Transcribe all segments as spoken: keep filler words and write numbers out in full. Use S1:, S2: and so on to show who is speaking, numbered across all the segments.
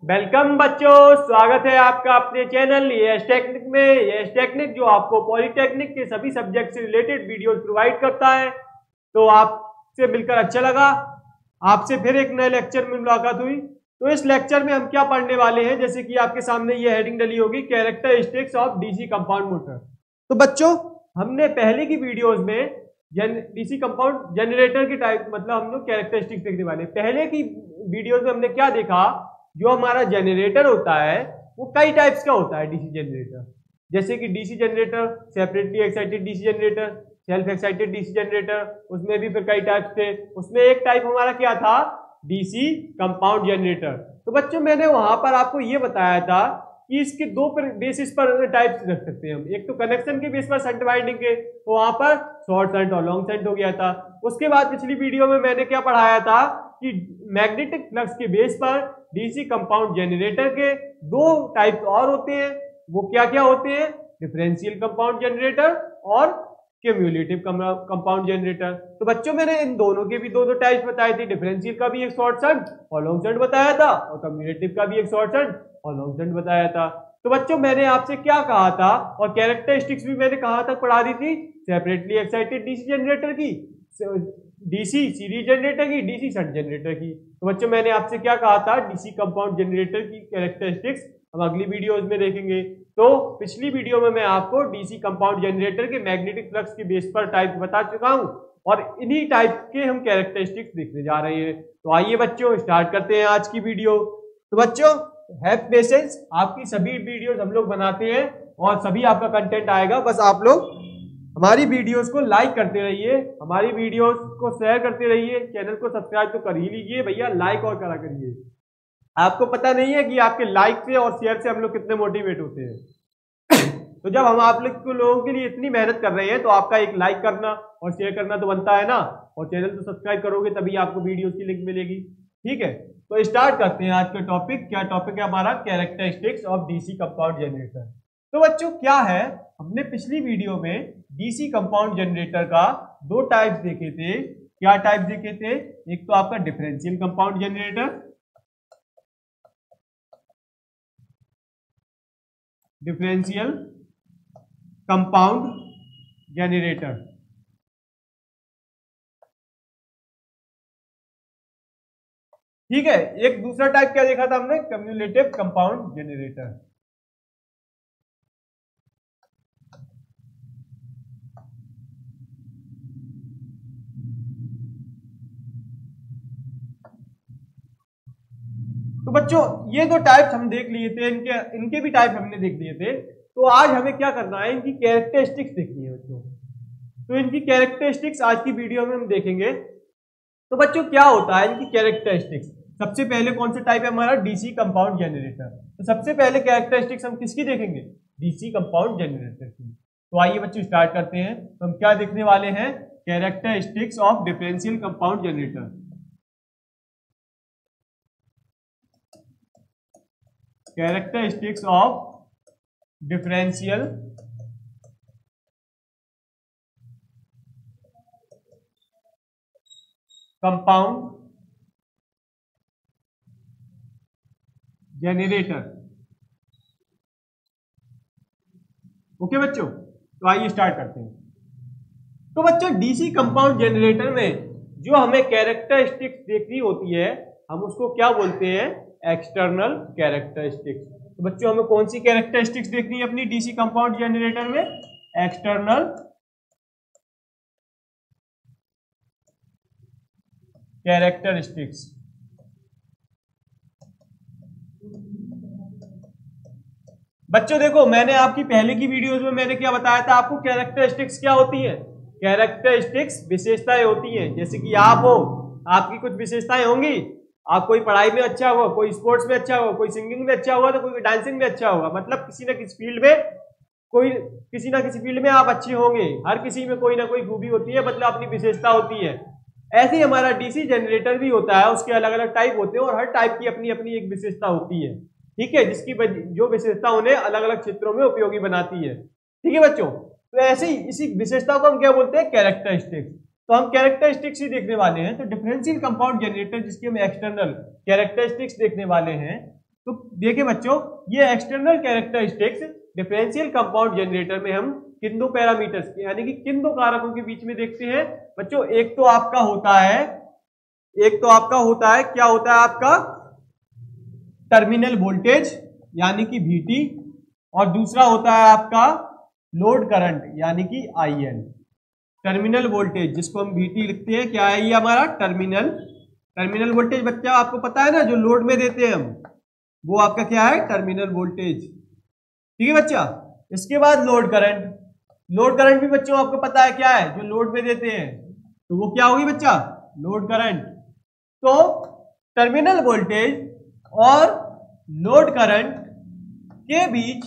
S1: Welcome बच्चों, स्वागत है आपका अपने चैनल यस टेक्निक में। यस टेक्निक जो आपको पॉलिटेक्निक के सभी सब्जेक्ट से रिलेटेड वीडियोस प्रोवाइड करता है। तो आपसे मिलकर अच्छा लगा। आपसे फिर एक नए लेक्चर में मुलाकात हुई। तो इस लेक्चर में हम क्या पढ़ने वाले हैं, जैसे कि आपके सामने ये हेडिंग डली होगी, characteristics of DC compound motor. तो बच्चों, हमने पहले की वीडियोज में डीसी कंपाउंड जनरेटर की टाइप मतलब हम लोग कैरेक्टरिस्टिक्स देखने वाले। पहले की वीडियोज में हमने क्या देखा, जो हमारा जनरेटर होता है वो कई टाइप्स का होता है। डीसी जनरेटर जैसे कि DC generator, separately excited DC generator, self excited DC generator, उसमें भी फिर कई टाइप्स थे। उसमें एक टाइप हमारा क्या था, डीसी कंपाउंड जनरेटर। तो बच्चों, मैंने वहां पर आपको ये बताया था कि इसके दो बेसिस पर टाइप्स रख सकते हैं हम। एक तो कनेक्शन के बेस पर शंट वाइंडिंग के, तो वहां पर शॉर्ट शंट और लॉन्ग शंट हो गया था। उसके बाद पिछली वीडियो में मैंने क्या पढ़ाया था कि मैग्नेटिक फ्लक्स के बेस पर डीसी कंपाउंड जनरेटर के दो टाइप और होते हैं। वो क्या क्या होते हैं, डिफरेंशियल कंपाउंड जनरेटर और क्यूम्युलेटिव कंपाउंड जनरेटर। तो बच्चों, मैंने इन दोनों के भी दो दो टाइप्स बताए थे। डिफरेंशियल का भी एक शॉर्ट शंट और लॉन्ग शंट बताया था, और क्यूम्युलेटिव का भी एक शॉर्ट शंट और लॉन्ग शंट बताया था। तो बच्चों, मैंने आपसे क्या कहा था, और कैरेक्टरिस्टिक्स भी मैंने कहां तक पढ़ा दी थी, सेपरेटली एक्साइटेड डीसी जनरेटर की, डीसी सीरीज जनरेटर की, डीसी शंट जनरेटर की। तो बच्चों, मैंने आपसे क्या कहा था, डीसी कंपाउंड जनरेटर की कैरेक्टरिस्टिक्स हम अगली वीडियोज में देखेंगे। तो पिछली वीडियो में मैं आपको डीसी कंपाउंड जनरेटर के मैग्नेटिक फ्लक्स के बेस पर टाइप बता चुका हूं, और इन्हीं टाइप के हम कैरेक्टरिस्टिक्स देखने जा रहे हैं। तो आइए बच्चों, स्टार्ट करते हैं आज की वीडियो। तो बच्चों, हैव पेशेंस, आपकी सभी वीडियोज हम लोग बनाते हैं और सभी आपका कंटेंट आएगा। बस आप लोग हमारी वीडियोस को लाइक करते रहिए, हमारी वीडियोस को शेयर करते रहिए, चैनल को सब्सक्राइब तो कर ही लीजिए भैया, लाइक और करा करिए। आपको पता नहीं है कि आपके लाइक से और शेयर से हम लोग कितने मोटिवेट होते हैं। तो जब हम आप लोग लोगों के लिए इतनी मेहनत कर रहे हैं, तो आपका एक लाइक करना और शेयर करना तो बनता है ना, और चैनल तो सब्सक्राइब करोगे तभी आपको वीडियोस की लिंक मिलेगी। ठीक है, तो स्टार्ट करते हैं आज का टॉपिक। क्या टॉपिक है हमारा, characteristics of DC compound generator. तो बच्चों, क्या है, हमने पिछली वीडियो में डीसी कंपाउंड जनरेटर का दो टाइप्स देखे थे। क्या टाइप देखे थे, एक तो आपका differential compound generator, differential compound generator, ठीक है। एक दूसरा टाइप क्या देखा था हमने, क्यूम्युलेटिव कंपाउंड जनरेटर। तो बच्चों, ये दो टाइप्स हम देख लिए थे, इनके इनके भी टाइप हमने देख लिए थे। तो आज हमें क्या करना है, इनकी कैरेक्टरिस्टिक्स देखनी है बच्चों। तो इनकी कैरेक्टरिस्टिक्स आज की वीडियो में हम देखेंगे। तो बच्चों, क्या होता है इनकी कैरेक्टरिस्टिक्स। सबसे पहले कौन सा टाइप है हमारा, डीसी कंपाउंड जनरेटर। तो सबसे पहले कैरेक्टरिस्टिक्स हम किसकी देखेंगे, डीसी कंपाउंड जनरेटर की। तो आइए बच्चों, स्टार्ट करते हैं। तो हम क्या देखने वाले हैं, characteristics of differential compound generator. Characteristics of differential compound generator. Okay बच्चों, तो आइए स्टार्ट करते हैं। तो बच्चों, डीसी कंपाउंड जनरेटर में जो हमें कैरेक्टरिस्टिक्स देखनी होती है, हम उसको क्या बोलते हैं, एक्सटर्नल कैरेक्टरिस्टिक्स। तो बच्चों, हमें कौन सी कैरेक्टरिस्टिक्स देखनी है अपनी डीसी कंपाउंड जनरेटर में, एक्सटर्नल कैरेक्टरिस्टिक्स। बच्चों देखो, मैंने आपकी पहले की वीडियोस में मैंने क्या बताया था आपको, कैरेक्टरिस्टिक्स क्या होती है, कैरेक्टरिस्टिक्स विशेषताएं होती हैं। जैसे कि आप हो, आपकी कुछ विशेषताएं होंगी। आप कोई पढ़ाई में अच्छा हुआ, कोई स्पोर्ट्स में अच्छा हुआ, कोई सिंगिंग में अच्छा हुआ, तो कोई डांसिंग में अच्छा हुआ। मतलब किसी ना किसी फील्ड में कोई किसी ना किसी फील्ड में आप अच्छे होंगे। हर किसी में कोई ना कोई खूबी होती है, मतलब अपनी विशेषता होती है। ऐसे ही हमारा डीसी जनरेटर भी होता है, उसके अलग अलग टाइप होते हैं और हर टाइप की अपनी अपनी एक विशेषता होती है। ठीक है, जिसकी जो विशेषता उन्हें अलग अलग क्षेत्रों में उपयोगी बनाती है। ठीक है बच्चों, तो ऐसे ही इसी विशेषता को हम क्या बोलते हैं, कैरेक्टरिस्टिक्स। तो हम कैरेक्टरिस्टिक्स ही देखने वाले हैं। तो डिफरेंशियल कंपाउंड जनरेटर जिसकी हम एक्सटर्नल कैरेक्टरिस्टिक्स देखने वाले हैं, तो देखिए बच्चों, ये external characteristics differential compound generator में हम किन दो पैरामीटर्स के यानी कि किन दो कारकों के बीच में देखते हैं बच्चों। एक तो आपका होता है एक तो आपका होता है क्या होता है आपका टर्मिनल वोल्टेज यानी कि वीटी, और दूसरा होता है आपका लोड करंट यानी कि आईएल। टर्मिनल वोल्टेज जिसको हम वीटी लिखते हैं, क्या है ये हमारा टर्मिनल टर्मिनल वोल्टेज बच्चा आपको पता है ना, जो लोड में देते हैं हम, वो आपका क्या है टर्मिनल वोल्टेज। ठीक है बच्चा। इसके बाद लोड करंट लोड करंट भी बच्चों आपको पता है क्या है, जो लोड में देते हैं, तो वो क्या होगी बच्चा लोड करंट। तो टर्मिनल वोल्टेज और लोड करंट के बीच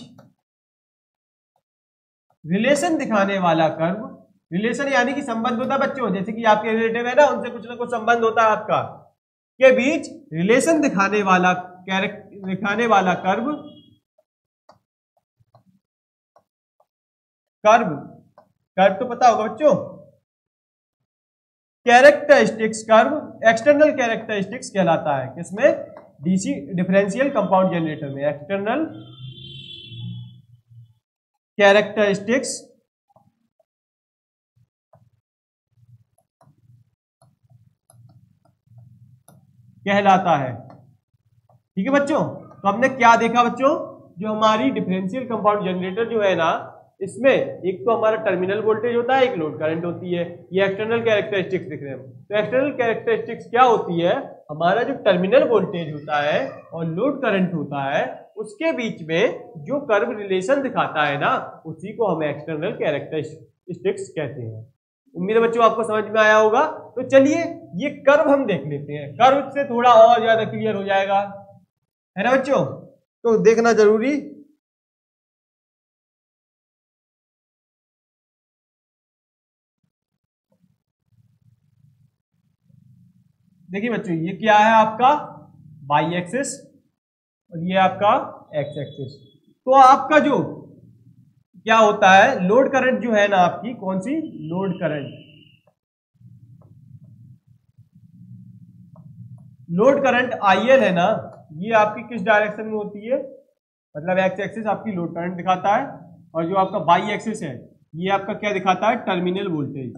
S1: रिलेशन दिखाने वाला कर्व, रिलेशन यानी कि संबंध होता है बच्चों, जैसे कि आपके रिलेटिव है ना, उनसे कुछ ना कुछ संबंध होता है आपका, के बीच रिलेशन दिखाने वाला कैरेक्टर दिखाने वाला कर्व कर्व कर्व तो पता होगा बच्चों, कैरेक्टरिस्टिक्स कर्व एक्सटर्नल कैरेक्टरिस्टिक्स कहलाता है। किसमें? डीसी डिफरेंशियल कंपाउंड जनरेटर में एक्सटर्नल कैरेक्टरिस्टिक्स कहलाता है। ठीक है बच्चों। तो हमने क्या देखा बच्चों, जो हमारी डिफरेंशियल कंपाउंड जनरेटर जो है ना, इसमें एक तो हमारा टर्मिनल वोल्टेज होता है, एक लोड करंट होती है। ये एक्सटर्नल कैरेक्टरिस्टिक्स दिख रहे हैं। तो एक्सटर्नल कैरेक्टरिस्टिक्स क्या होती है, हमारा जो टर्मिनल वोल्टेज होता है और लोड करंट होता है, उसके बीच में जो कर्व रिलेशन दिखाता है ना, उसी को हम एक्सटर्नल कैरेक्टरिस्टिक्स कहते हैं। उम्मीद है बच्चों आपको समझ में आया होगा। तो चलिए ये कर्व हम देख लेते हैं, कर्व से थोड़ा और ज्यादा क्लियर हो जाएगा, है ना बच्चों। तो देखना जरूरी। देखिए बच्चों, ये क्या है आपका वाई एक्सिस और ये आपका एक्स एक्सिस। तो आपका जो क्या होता है, लोड करंट जो है ना आपकी, कौन सी load current load current IL है ना, ये आपकी किस डायरेक्शन में होती है, मतलब एक्स एक्सिस आपकी लोड करंट दिखाता है, और जो आपका वाई एक्सिस है ये आपका क्या दिखाता है टर्मिनल वोल्टेज।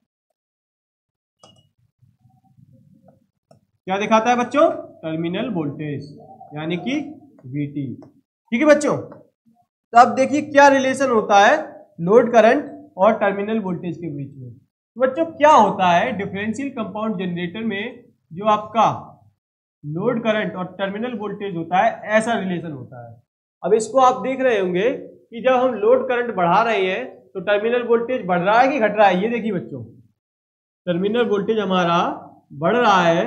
S1: क्या दिखाता है बच्चों, टर्मिनल वोल्टेज यानी कि वीटी। ठीक है बच्चों। तो अब देखिए क्या रिलेशन होता है लोड करंट और टर्मिनल वोल्टेज के बीच में। तो बच्चों क्या होता है, डिफरेंशियल कंपाउंड जनरेटर में जो आपका लोड करंट और टर्मिनल वोल्टेज होता है, ऐसा रिलेशन होता है। अब इसको आप देख रहे होंगे कि जब हम लोड करंट बढ़ा रहे हैं तो टर्मिनल वोल्टेज बढ़ रहा है कि घट रहा है। ये देखिए बच्चों, टर्मिनल वोल्टेज हमारा बढ़ रहा है,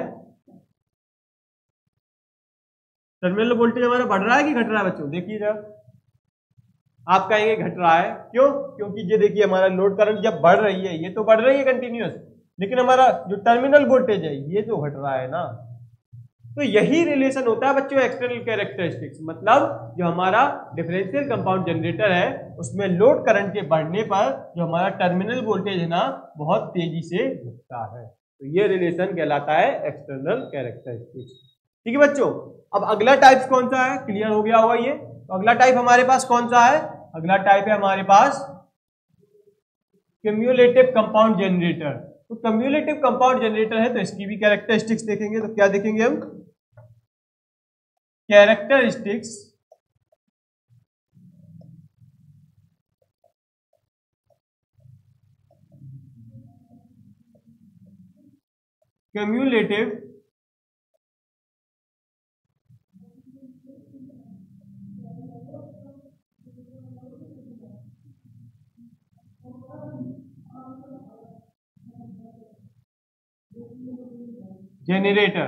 S1: टर्मिनल वोल्टेज हमारा बढ़ रहा है कि घट रहा है बच्चों, देखिए जब आप कहेंगे घट रहा है, क्यों? क्योंकि ये देखिए हमारा लोड करंट जब बढ़ रही है, ये तो बढ़ रही है कंटिन्यूअस, लेकिन हमारा जो टर्मिनल वोल्टेज है ये तो घट रहा है ना। तो यही रिलेशन होता है बच्चों एक्सटर्नल कैरेक्टरिस्टिक्स, मतलब जो हमारा डिफरेंशियल कंपाउंड जनरेटर है उसमें लोड करंट के बढ़ने पर जो हमारा टर्मिनल वोल्टेज है ना, बहुत तेजी से घटता है। तो ये रिलेशन कहलाता है एक्सटर्नल कैरेक्टरिस्टिक्स। ठीक है बच्चों। अब अगला टाइप कौन सा है, क्लियर हो गया होगा ये। तो अगला टाइप हमारे पास कौन सा है, अगला टाइप है हमारे पास क्यूम्युलेटिव कंपाउंड जनरेटर। तो क्यूम्युलेटिव कंपाउंड जनरेटर है तो इसकी भी कैरेक्टरिस्टिक्स देखेंगे। तो क्या देखेंगे हम, कैरेक्टरिस्टिक्स क्यूम्युलेटिव जनरेटर।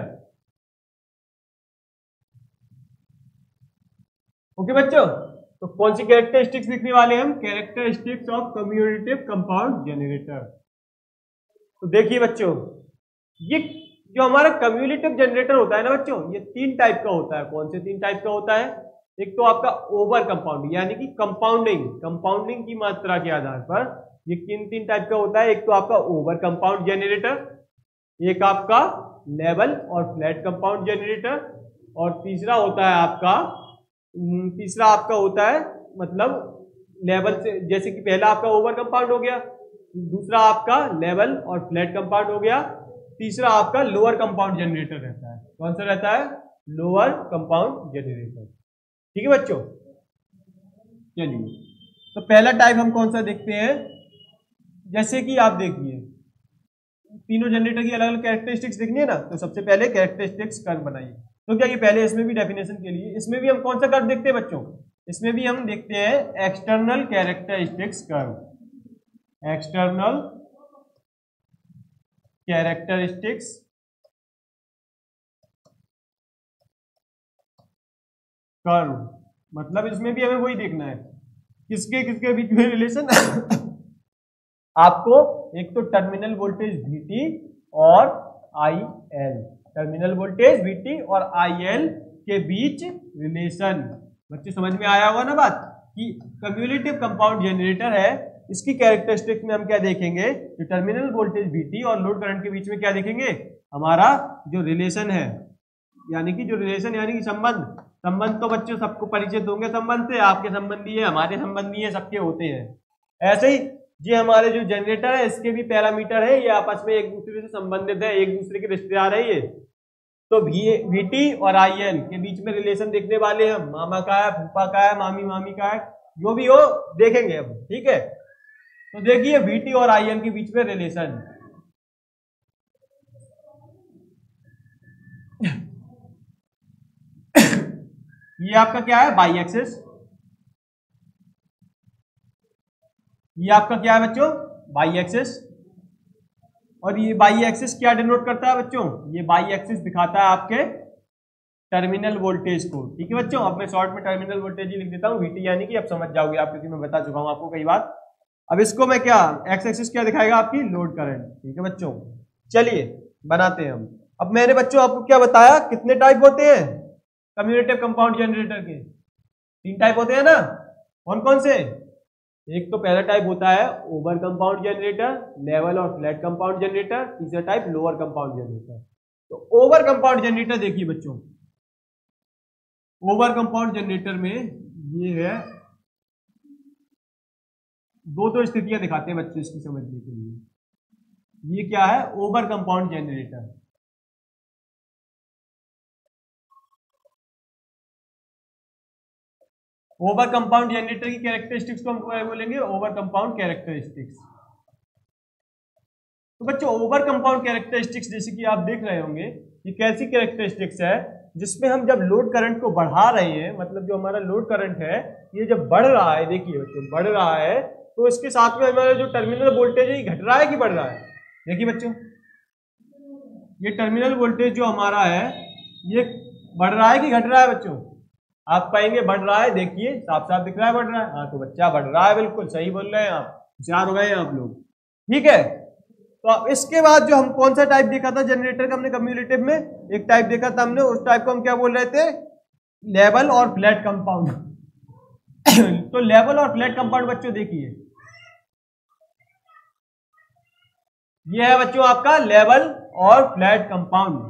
S1: ओके बच्चों। तो कौन सी कैरेक्टरिस्टिक्स लिखने वाले हम, characteristics of commutative compound generator. तो देखिए बच्चों, ये जो हमारा कम्यूटेटिव जनरेटर होता है ना बच्चों, ये तीन टाइप का होता है। कौन से तीन टाइप का होता है, एक तो आपका ओवर कंपाउंडिंग यानी कि कंपाउंडिंग कंपाउंडिंग की मात्रा के आधार पर ये किन तीन टाइप का होता है। एक तो आपका ओवर कंपाउंड जनरेटर, एक आपका लेवल और फ्लैट कंपाउंड जनरेटर, और तीसरा होता है आपका तीसरा आपका होता है मतलब लेवल से, जैसे कि पहला आपका ओवर कंपाउंड हो गया, दूसरा आपका लेवल और फ्लैट कंपाउंड हो गया, तीसरा आपका लोअर कंपाउंड जनरेटर रहता है। कौन सा रहता है? Lower compound generator. ठीक है बच्चों, चलिए तो पहला टाइप हम कौन सा देखते हैं। जैसे कि आप देखिए तीनों जनरेटर की अलग अलग कैरेक्टरिस्टिक्स देखनी है ना, तो सबसे पहले कैरेक्टरिस्टिक्स कर्व बनाइए। तो क्या ये पहले इसमें भी डेफिनेशन के लिए इसमें भी हम कौन सा कर्व देखते हैं बच्चों? इसमें भी हम देखते हैं external characteristics curve, external characteristics curve. मतलब इसमें भी हमें वही देखना है, किसके किसके बीच में रिलेशन आपको एक तो टर्मिनल वोल्टेज V T और I L, terminal voltage V T और I L के बीच रिलेशन। बच्चे समझ में आया होगा ना बात कि कम्युलेटिव कंपाउंड जनरेटर है, इसकी कैरेक्टरिस्टिक में हम क्या देखेंगे, जो टर्मिनल वोल्टेज V T और लोड करंट के बीच में क्या देखेंगे, हमारा जो रिलेशन है, यानी कि जो रिलेशन यानी कि संबंध। संबंध तो बच्चों सबको परिचित होंगे, संबंध से आपके संबंधी है, हमारे संबंधी है, सबके होते हैं। ऐसे ही ये हमारे जो जनरेटर है इसके भी पैरामीटर है, ये आपस में एक दूसरे से संबंधित है, एक दूसरे के रिश्तेदार है ये। तो V T और I L के बीच में रिलेशन देखने वाले हैं, मामा का है, फूफा का है, मामी मामी का है, जो भी हो देखेंगे अब। ठीक है, तो देखिए V T और I L के बीच में रिलेशन। ये आपका क्या है, बाई एक्सिस। ये आपका क्या है बच्चों, बाई एक्सिस। और ये बाई एक्सिस क्या डिनोट करता है बच्चों, ये बाई एक्सिस दिखाता है आपके टर्मिनल वोल्टेज को। ठीक है बच्चों, अब मैं शॉर्ट में टर्मिनल वोल्टेज ही लिख देता हूँ, वीटी, यानी कि अब समझ जाओगे आप, क्योंकि मैं बता चुका हूँ आपको कई बार। अब इसको मैं क्या, एक्स एक्सिस क्या दिखाएगा, आपकी लोड करंट। ठीक है बच्चों, चलिए बनाते हैं हम। अब मैंने बच्चों आपको क्या बताया, कितने टाइप होते हैं कम्युलेटिव कंपाउंड जनरेटर के? तीन टाइप होते हैं ना। कौन कौन से? एक तो पहला टाइप होता है ओवर कंपाउंड जनरेटर, लेवल और फ्लैट कंपाउंड जनरेटर, तीसरा टाइप लोअर कंपाउंड जनरेटर। तो ओवर कंपाउंड जनरेटर देखिए बच्चों, ओवर कंपाउंड जनरेटर में ये है, दो दो स्थितियां दिखाते हैं बच्चे इसकी समझने के लिए। ये क्या है, over compound generator. Over compound generator की कैरेक्टरिस्टिक्स को हम बोलेंगे ओवर कंपाउंड कैरेक्टरिस्टिक्स। तो बच्चों ओवर कंपाउंड कैरेक्टरिस्टिक्स जैसे कि आप देख रहे होंगे, ये कैसी कैरेक्टरिस्टिक्स है जिसमें हम जब लोड करंट को बढ़ा रहे हैं, मतलब जो हमारा लोड करंट है ये जब बढ़ रहा है, देखिए बच्चों बढ़ रहा है, तो इसके साथ में हमारा जो टर्मिनल वोल्टेज है ये घट रहा है कि बढ़ रहा है? देखिए बच्चों ये टर्मिनल वोल्टेज जो हमारा है ये बढ़ रहा है कि घट रहा है बच्चों? आप कहेंगे बढ़ रहा है, देखिए साफ साफ दिख रहा है बढ़ रहा है। हाँ तो बच्चा बढ़ रहा है, बिल्कुल सही बोल रहे हैं आप, होशियार हो गए हैं आप लोग। ठीक है, तो अब इसके बाद जो हम कौन सा टाइप देखा था जनरेटर का हमने कम्युलेटिव में, एक टाइप देखा था हमने, उस टाइप को हम क्या बोल रहे थे, लेवल और फ्लैट कंपाउंड। तो लेवल और फ्लैट कंपाउंड बच्चों देखिए, ये है बच्चों आपका लेवल और फ्लैट कंपाउंड।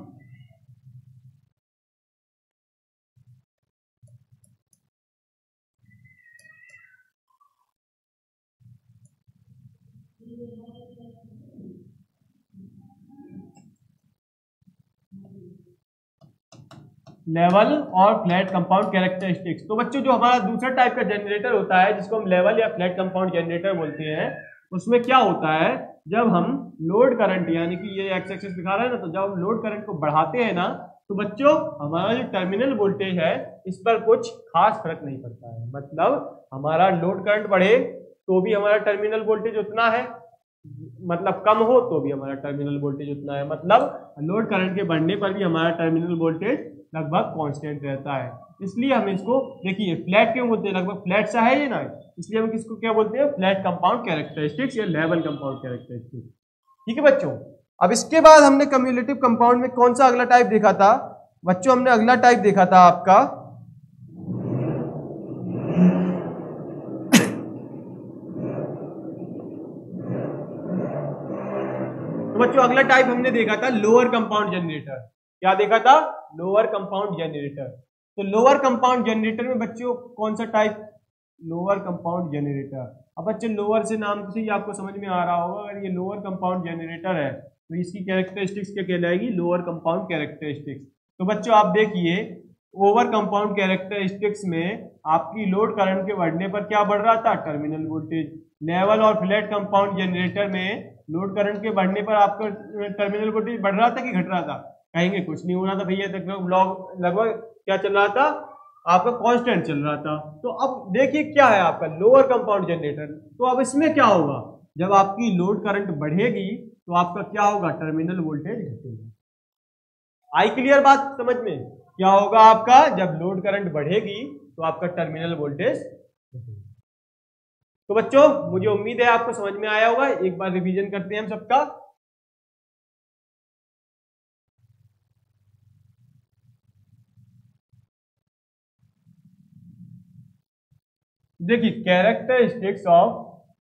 S1: लेवल और फ्लैट कंपाउंड कैरेक्टरिस्टिक्स। तो बच्चों जो हमारा दूसरा टाइप का जनरेटर होता है जिसको हम लेवल या फ्लैट कंपाउंड जनरेटर बोलते हैं, उसमें क्या होता है, जब हम लोड करंट यानी कि ये एक्स एक्सिस दिखा रहा है ना, तो जब हम लोड करंट को बढ़ाते हैं ना, तो बच्चों हमारा जो टर्मिनल वोल्टेज है इस पर कुछ खास फर्क नहीं पड़ता है। मतलब हमारा लोड करंट बढ़े तो भी हमारा टर्मिनल वोल्टेज उतना है, मतलब कम हो तो भी हमारा टर्मिनल वोल्टेज उतना है, मतलब लोड करंट के बढ़ने पर भी हमारा टर्मिनल वोल्टेज लगभग कांस्टेंट रहता है। इसलिए हम इसको देखिए फ्लैट क्यों बोलते हैं, लगभग फ्लैट सा है ये ना, इसलिए हम किसको क्या बोलते हैं, फ्लैट कंपाउंड कैरेक्टरिस्टिक्स या लेवल कंपाउंड कैरेक्टरिस्टिक्स। ठीक है बच्चों, अब इसके बाद हमने कम्युलेटिव कंपाउंड में कौन सा अगला टाइप देखा था बच्चों, हमने अगला टाइप देखा था आपका तो बच्चों अगला टाइप हमने देखा था लोअर कंपाउंड जनरेटर। क्या देखा था, लोअर कंपाउंड जनरेटर। तो लोअर कंपाउंड जनरेटर में बच्चों कौन सा टाइप, लोअर कंपाउंड जनरेटर। अब बच्चे लोअर से नाम से ही आपको समझ में आ रहा होगा, अगर ये लोअर कंपाउंड जनरेटर है तो इसकी कैरेक्टरिस्टिक्स क्या कहलाएगी, लोअर कंपाउंड कैरेक्टरिस्टिक्स। तो बच्चों आप देखिए ओवर कंपाउंड कैरेक्टरिस्टिक्स में आपकी लोड करंट के बढ़ने पर क्या बढ़ रहा था, टर्मिनल वोल्टेज। लेवल और फ्लैट कंपाउंड जनरेटर में लोड करंट के बढ़ने पर आपका टर्मिनल वोल्टेज बढ़ रहा था कि घट रहा था, कहेंगे कुछ नहीं हो रहा था भैया, लगभग क्या चल रहा था, आपका कांस्टेंट चल रहा था। तो अब देखिए क्या है आपका लोअर कंपाउंड जनरेटर। तो अब इसमें क्या होगा, जब आपकी लोड करंट बढ़ेगी तो आपका क्या होगा, टर्मिनल वोल्टेज घटेगा। आई क्लियर बात समझ में, क्या होगा आपका, जब लोड करंट बढ़ेगी तो आपका टर्मिनल वोल्टेज घटेगा। तो बच्चों मुझे उम्मीद है आपको समझ में आया होगा, एक बार रिवीजन करते हैं हम सबका। देखिए characteristics of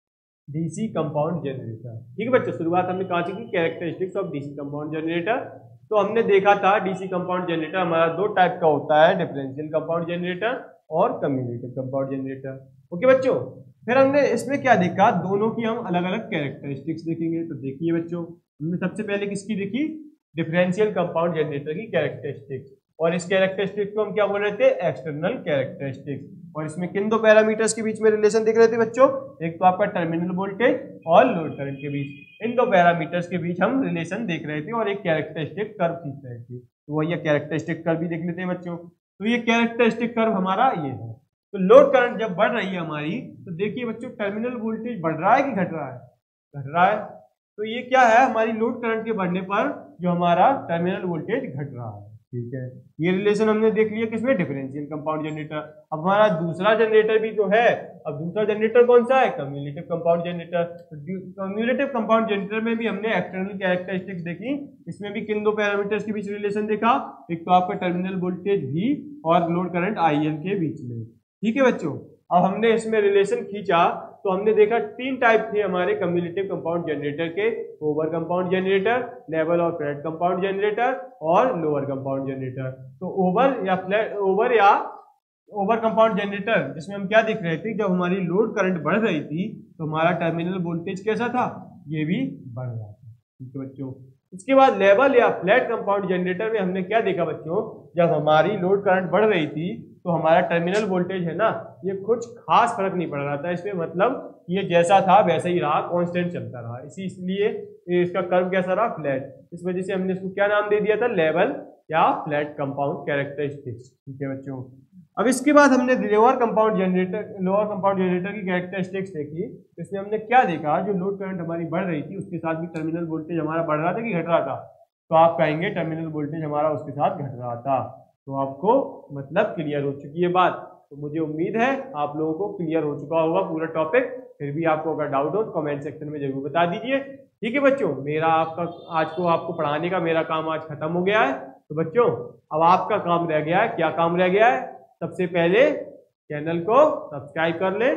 S1: DC compound generator. ठीक है बच्चों, शुरुआत हमने कहा की characteristics of DC compound generator. तो हमने देखा था डीसी कंपाउंड जनरेटर हमारा दो टाइप का होता है, डिफरेंशियल कंपाउंड जनरेटर और कम्युटेटिव कंपाउंड जनरेटर। ओके बच्चों, फिर हमने इसमें क्या देखा, दोनों की हम अलग अलग कैरेक्टरिस्टिक्स देखेंगे। तो देखिए बच्चों, हमने सबसे पहले किसकी देखी, डिफरेंशियल कंपाउंड जनरेटर की कैरेक्टरिस्टिक्स, और इस कैरेक्टरिस्टिक्स को हम क्या बोल रहे थे, एक्सटर्नल कैरेक्टरिस्टिक्स। और इसमें किन दो पैरामीटर्स के बीच में रिलेशन दिख रहे थे बच्चों, एक तो आपका टर्मिनल वोल्टेज और लोड करंट के बीच, इन दो पैरामीटर्स के बीच हम रिलेशन देख रहे थे और एक कैरेक्टरिस्टिक कर्व खींच रहे थे। तो वही कैरेक्टरिस्टिक कर्व भी देख लेते हैं बच्चों। तो ये कैरेक्टरिस्टिक कर्व हमारा ये है। तो लोड करंट जब बढ़ रही है हमारी, तो देखिए बच्चों टर्मिनल वोल्टेज बढ़ रहा है कि घट रहा है, घट रहा है। तो ये क्या है, हमारी लोड करंट के बढ़ने पर जो हमारा टर्मिनल वोल्टेज घट रहा है। ठीक है, ये रिलेशन हमने देख लिया किसमें, डिफरेंशियल कंपाउंड जनरेटर। अब हमारा दूसरा जनरेटर भी जो है, अब दूसरा जनरेटर कौन सा है, cumulative compound generator. Cumulative compound generator में भी हमने एक्सटर्नल कैरेक्टरिस्टिक्स देखी, इसमें भी किन दो पैरामीटर्स के बीच रिलेशन देखा, एक तो आपका टर्मिनल वोल्टेज भी और लोड करंट आई एन के बीच में। ठीक है बच्चों, अब हमने इसमें रिलेशन खींचा तो हमने देखा तीन टाइप थे हमारे कम्युलेटिव कंपाउंड जनरेटर के, ओवर कंपाउंड जनरेटर, लेवल और फ्लैट कंपाउंड जनरेटर और लोअर कंपाउंड जनरेटर। तो ओवर या फ्लैट, ओवर या ओवर कंपाउंड जनरेटर जिसमें हम क्या देख रहे थे, जब हमारी लोड करंट बढ़ रही थी तो हमारा टर्मिनल वोल्टेज कैसा था, ये भी बढ़ रहा था। ठीक है बच्चों, इसके बाद लेवल या फ्लैट कंपाउंड जनरेटर में हमने क्या देखा बच्चों, जब हमारी लोड करंट बढ़ रही थी तो हमारा टर्मिनल वोल्टेज है ना, ये कुछ खास फर्क नहीं पड़ रहा था इसमें, मतलब ये जैसा था वैसा ही रहा, कांस्टेंट चलता रहा। इसी इसलिए इसका कर्व कैसा रहा, फ्लैट। इस वजह से हमने इसको क्या नाम दे दिया था, लेवल या फ्लैट कंपाउंड कैरेक्टरिस्टिक्स। ठीक है बच्चों, अब इसके बाद हमने lower compound generator, lower compound generator की कैरेक्टरिस्टिक्स देखी। इसमें हमने क्या देखा, जो लोड करंट हमारी बढ़ रही थी उसके साथ भी टर्मिनल वोल्टेज हमारा बढ़ रहा था कि घट रहा था, तो आप कहेंगे टर्मिनल वोल्टेज हमारा उसके साथ घट रहा था। तो आपको मतलब क्लियर हो चुकी है बात। तो मुझे उम्मीद है आप लोगों को क्लियर हो चुका होगा पूरा टॉपिक। फिर भी आपको अगर डाउट हो तो कमेंट सेक्शन में जरूर बता दीजिए। ठीक है बच्चों, मेरा आपका आज को आपको पढ़ाने का मेरा काम आज खत्म हो गया है। तो बच्चों अब आपका काम रह गया है, क्या काम रह गया है, सबसे पहले चैनल को सब्सक्राइब कर लें,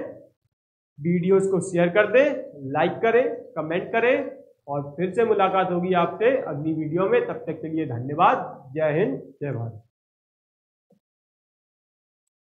S1: वीडियोस को शेयर कर दें, लाइक करें, कमेंट करें, और फिर से मुलाकात होगी आपसे अगली वीडियो में। तब तक के लिए धन्यवाद। जय हिंद, जय भारत।